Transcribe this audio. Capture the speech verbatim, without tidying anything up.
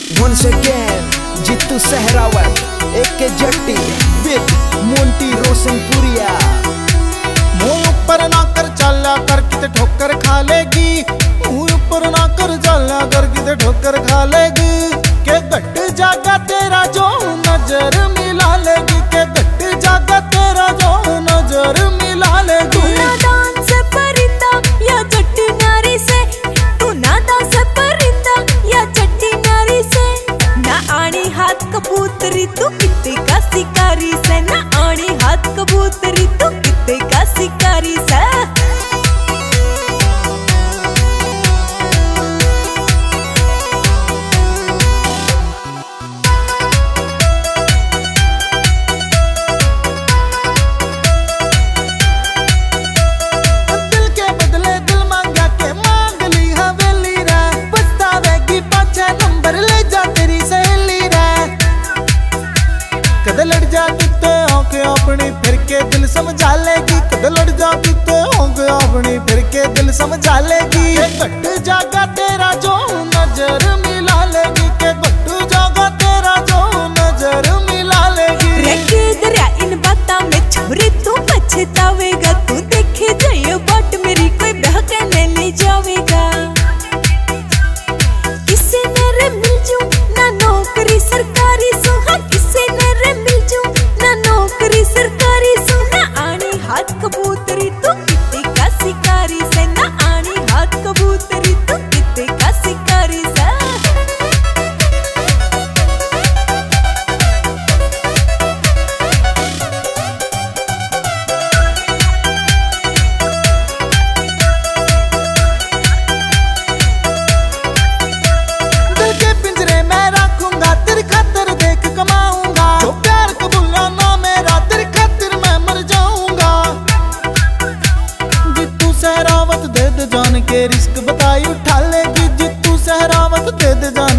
Once again, Jitu Sehrawat, A K Jatti with Monty Rosenpuria। मुँह ऊपर ना कर चला कर किते ठोकर खा लेगी, मुँह ऊपर ना कर चला कर किते ठोकर खा लेगी। के गट जागा तेरा जो नजर मिला लेगी, के गट जागा तेरा जो नजर मिला लेगी। तू नादान से परिंदा या चट्टी नारी से, तू नादान से परिंदा या चट्टी नारी से। ना आनी हाथ कबूतरी तू कित्ते का शिकारी से, ना आनी हाथ कबूतरी तू कित्ते का शिकारी से। कद लड़ जाती तो होके अपनी फिर के दिल समझा लेगी, कद लड़ जाती तो होके अपनी फिर के दिल समझा लेगी। के गट जागा तेरा जो नजर मिला लेगी, के गट जागा तेरा जो नजर मिला लेगी। रखे दरिया इन बातों में छोरे तू पछतावेगा, तू देखे जाइयो बाट मेरी कोई बहकाने ले जावेगा। किसे ने रे मिल जू ना नौकरी सरकारी सुहा, किसे ने रे मिल जू ना नौकरी सरकारी सुहा। आनी हाथ कबूतरी तू कित्ते का शिकारी से, ना आनी हाथ कबूतरी तू कित्ते का शिकारी से। सहरावत दे दे जान के रिस्क बताई उठा लेगी, जितू सहरावत दे दे जान